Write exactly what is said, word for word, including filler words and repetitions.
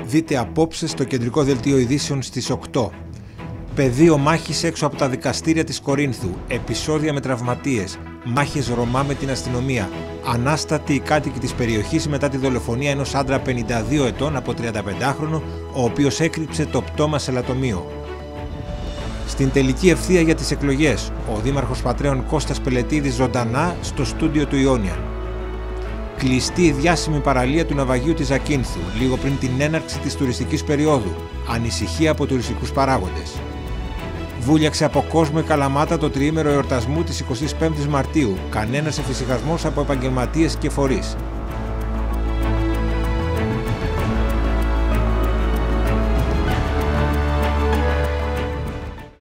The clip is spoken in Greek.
Δείτε απόψε στο κεντρικό δελτίο ειδήσεων στις οκτώ. Πεδίο μάχης έξω από τα δικαστήρια της Κορίνθου. Επεισόδια με τραυματίες. Μάχες Ρωμά με την αστυνομία. Ανάστατοι οι κάτοικοι της περιοχής μετά τη δολοφονία ενός άντρα πενήντα δύο ετών από τριανταπεντάχρονο, ο οποίος έκρυψε το πτώμα σε λατομείο. Στην τελική ευθεία για τις εκλογές, ο Δήμαρχος Πατρέων Κώστας Πελετίδης ζωντανά στο στούντιο του Ιόνιαν. Κλειστή η διάσημη παραλία του ναυαγίου της Ζακίνθου, λίγο πριν την έναρξη της τουριστικής περίοδου. Ανησυχία από τουριστικούς παράγοντες. Βούλιαξε από κόσμο η Καλαμάτα το τριήμερο εορτασμού της εικοστής πέμπτης Μαρτίου. Κανένας εφησυχασμός από επαγγελματίες και φορείς.